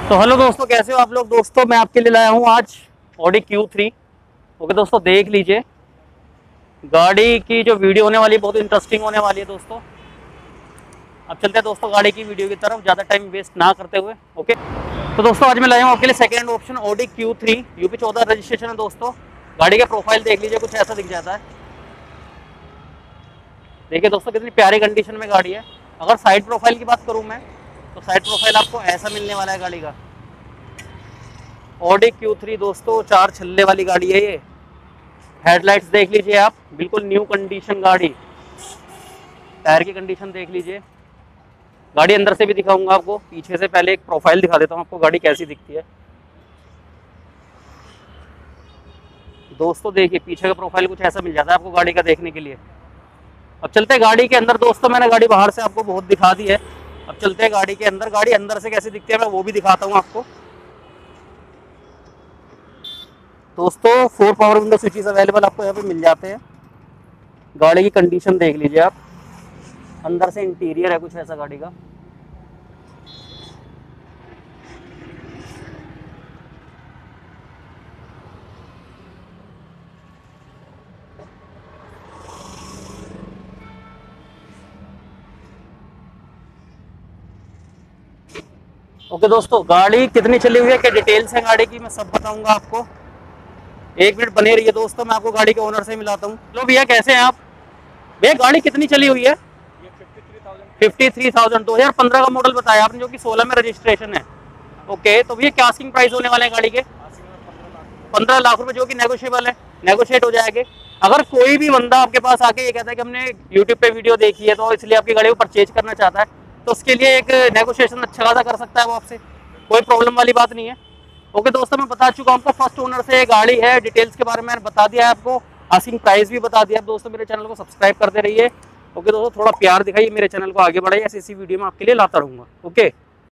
तो हेलो दोस्तों, कैसे हो आप लोग। दोस्तों मैं आपके लिए लाया हूँ आज ऑडी Q3। ओके दोस्तों, देख लीजिए गाड़ी की जो वीडियो होने वाली है बहुत इंटरेस्टिंग होने वाली है दोस्तों। अब चलते हैं दोस्तों गाड़ी की वीडियो की तरफ, ज़्यादा टाइम वेस्ट ना करते हुए। ओके तो दोस्तों आज मैं लाया हूँ आपके लिए second option Audi Q3 UP 14 registration है दोस्तों। गाड़ी का प्रोफाइल देख लीजिए, कुछ ऐसा दिख जाता है। देखिए दोस्तों कितनी प्यारी कंडीशन में गाड़ी है। अगर साइड प्रोफाइल की बात करूँ मैं तो साइड प्रोफाइल आपको ऐसा मिलने वाला है गाड़ी का। ऑडी Q3 दोस्तों 4 छल्ले वाली गाड़ी है ये। हेडलाइट्स देख लीजिए आप, बिल्कुल न्यू कंडीशन गाड़ी। टायर की कंडीशन देख लीजिए। गाड़ी अंदर से भी दिखाऊंगा आपको, पीछे से पहले एक प्रोफाइल दिखा देता हूँ आपको गाड़ी कैसी दिखती है। दोस्तों देखिए पीछे का प्रोफाइल कुछ ऐसा मिल जाता है आपको गाड़ी का देखने के लिए। अब चलते हैं गाड़ी के अंदर दोस्तों। मैंने गाड़ी बाहर से आपको बहुत दिखा दी है, अब चलते हैं गाड़ी के अंदर। गाड़ी अंदर से कैसी दिखती है मैं वो भी दिखाता हूँ आपको। दोस्तों 4 पावर विंडो स्विचेस अवेलेबल आपको यहाँ पे मिल जाते हैं। गाड़ी की कंडीशन देख लीजिए आप, अंदर से इंटीरियर है कुछ ऐसा गाड़ी का। ओके दोस्तों, गाड़ी कितनी चली हुई है, क्या डिटेल्स है गाड़ी की, मैं सब बताऊंगा आपको। एक मिनट बने रहिए दोस्तों, मैं आपको गाड़ी के ओनर से मिलाता हूँ। लो भैया, कैसे हैं आप। भैया गाड़ी कितनी चली हुई है। 53,000 2015 का मॉडल बताया आपने, जो कि 16 में रजिस्ट्रेशन है। ओके तो भैया क्या आस्किंग प्राइस होने वाले हैं गाड़ी के। 15 लाख रुपए, जो कि नेगोशिएबल है, नेगोशिएट हो जाएंगे। अगर कोई भी बंदा आपके पास आके ये कहता है कि हमने यूट्यूब पे वीडियो देखी है तो इसलिए आपकी गाड़ी को परचेज करना चाहता है, तो उसके लिए एक नेगोशिएशन अच्छा खासा कर सकता है वो आपसे, कोई प्रॉब्लम वाली बात नहीं है। ओके दोस्तों, मैं बता चुका हूँ आपको, फर्स्ट ओनर से ये गाड़ी है, डिटेल्स के बारे में मैंने बता दिया है आपको, आस्किंग प्राइस भी बता दिया। दोस्तों मेरे चैनल को सब्सक्राइब करते रहिए। ओके दोस्तों, थोड़ा प्यार दिखाइए मेरे चैनल को, आगे बढ़ाइए, ऐसी वीडियो में आपके लिए लाता रहूँगा। ओके।